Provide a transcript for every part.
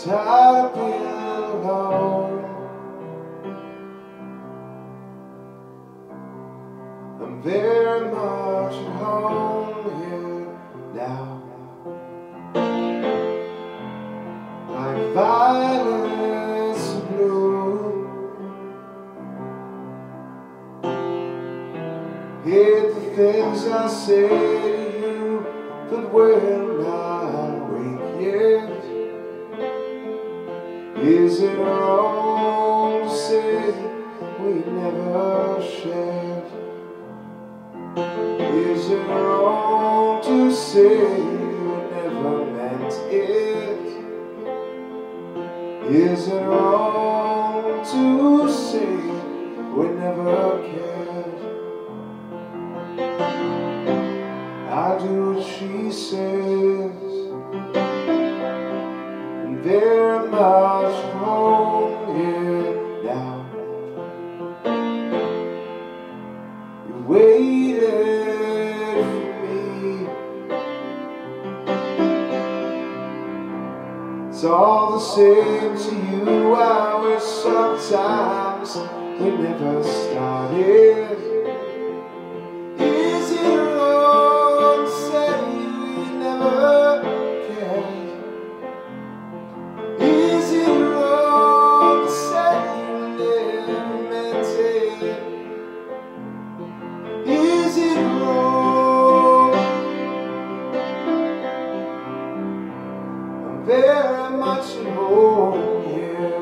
tired of being alone. I'm very much at home here now. Like violets in bloom, hate the things I say to you, but we're not awake yet. Is it wrong to say we never shared? Is it wrong to say you never meant it? Is it wrong to say we never cared? I do what she says, and very much at home here now. You waited for me. It's all the same to you. I wish sometimes we never started. Is it wrong to say we never cared? Is it wrong to say we never meant it? Is it wrong? I'm very much at home here.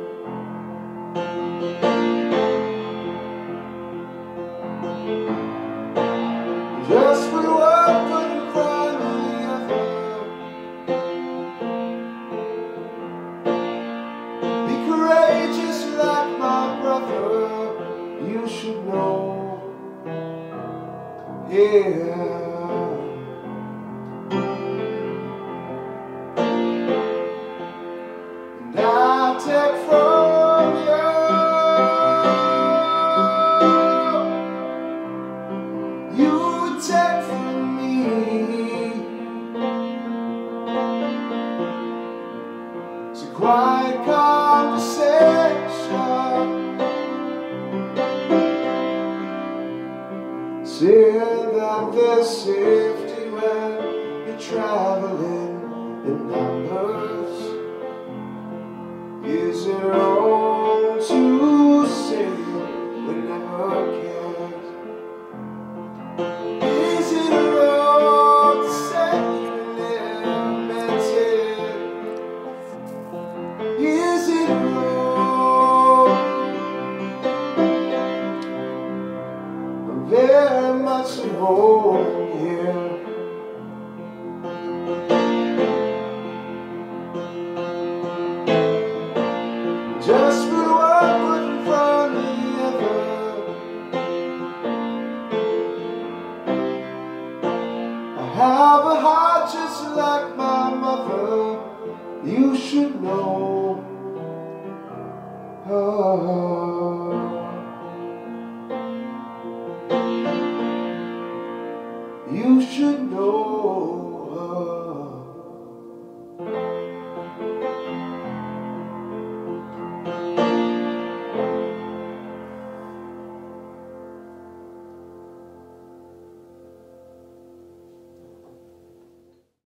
Just put one foot in front of the other. Be courageous like my brother. You should know. Yeah. And I'll take from you, you take from me. It's a quiet conversation, saying that there's safety when you're traveling in numbers. Is it wrong to say we never cared? Is it wrong to say we never meant it? Is it wrong? I'm very much at home here. Just put one foot in front of the other. I have a heart just like my mother. You should know. Oh. You should know.